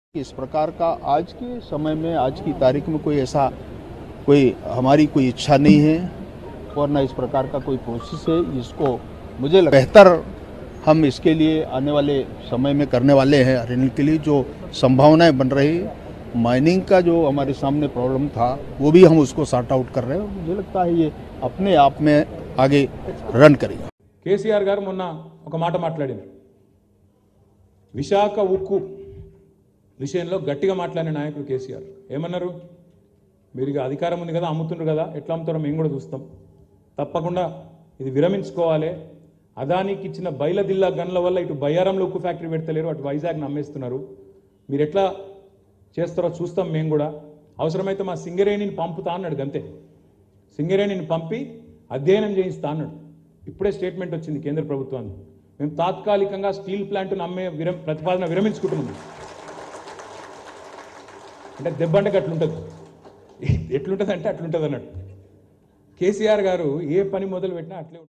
इस प्रकार का आज के समय में आज की तारीख में कोई ऐसा कोई हमारी कोई इच्छा नहीं है और न इस प्रकार का कोई प्रोसेस है जिसको मुझे बेहतर हम इसके लिए आने वाले समय में करने वाले हैं। हरियाणा के लिए जो संभावनाएं बन रही माइनिंग का जो हमारे सामने प्रॉब्लम था वो भी हम उसको सॉर्ट आउट कर रहे हैं। मुझे लगता है ये अपने आप में आगे रन करेगा। కేసీఆర్ గారు మొన్న ఒక మాట మాట్లాడారు. విశాఖ ఉక్కు విషయంలో గట్టిగా మాట్లాడిన నాయకుడు కేసీఆర్ ఏమన్నారు? మీరు అధికారం ఉంది కదా, అమ్ముతుండ్రు కదా, ఎట్లా అమ్ముతారో మేము కూడా చూస్తాం, తప్పకుండా ఇది విరమించుకోవాలి. అదానికి ఇచ్చిన బయలదిల్లా గన్ల వల్ల ఇటు బయ్యారంలో ఉక్కు ఫ్యాక్టరీ పెడతలేరు, అటు వైజాగ్ని అమ్మేస్తున్నారు. మీరు ఎట్లా చేస్తారో చూస్తాం, మేము కూడా అవసరమైతే మా సింగరేణిని పంపుతా అన్నాడు. గంతే, సింగరేణిని పంపి అధ్యయనం చేయిస్తా అన్నాడు. ఇప్పుడే స్టేట్మెంట్ వచ్చింది కేంద్ర ప్రభుత్వానికి, మేము తాత్కాలికంగా స్టీల్ ప్లాంట్ను అమ్మే ప్రతిపాదన విరమించుకుంటున్నాం. అంటే దెబ్బ అంటే అట్లుంటుంది, ఎట్లుంటుంది అంటే అట్లుంటుంది అన్నాడు. కేసీఆర్ గారు ఏ పని మొదలు పెట్టినా అట్లే